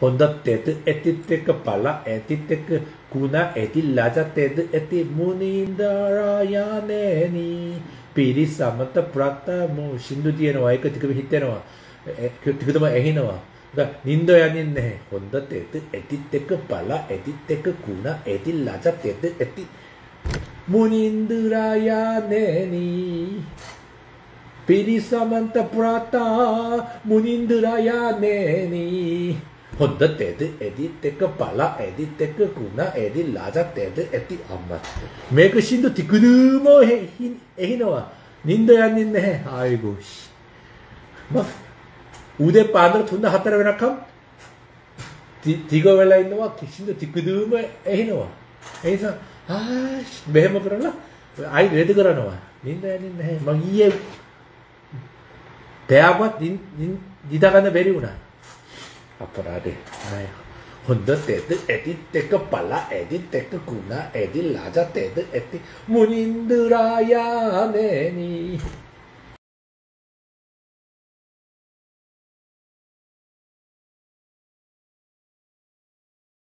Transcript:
හොඳත් එද ඇතිත් එක පල ඇතිත් එක කුණ ඇති ලජත් එද ඇති මුනින්දරායනේනි පිරිසමත ප්‍රථමෝ සින්දු තියෙනවා ඒක ටික හිතෙනවා ටිකටම ඇහෙනවා නින්ද යන්නේ නැහැ හොඳත් එද ඇතිත් එක පල ඇතිත් එක කුණ ඇති ලජත් එද ඇති මුනින්දරායනේනි පිරිසමත ප්‍රථා මුනින්දරායනේනි හොද්දත් ඇද ඇදිත් එක පල ඇදිත් එක කුණ ඇදි ලජත් ඇද ඇති අම්මා මේක සින්දු ටිකදුම එහිනවා නින්ද යන්නේ නැහැ ආයිගෝස් උදේ පාන්දර 3-4 වෙනකම් ටික වෙලා ඉන්නවා සින්දු ටිකදුම එහිනවා ඒ නිසා බෙහෙම කරලා ආයි රෙදි කරනවා නින්ද යන්නේ නැහැ මම ඊයේ තෑවත් නිදා ගන්න බැරි වුණා අපරාධේ නෑ හොඳත් එද ඇදිත් එක පල ඇදිත් එක කුණ ඇදි ලජත් එද ඇති මුනින්දරායනේනි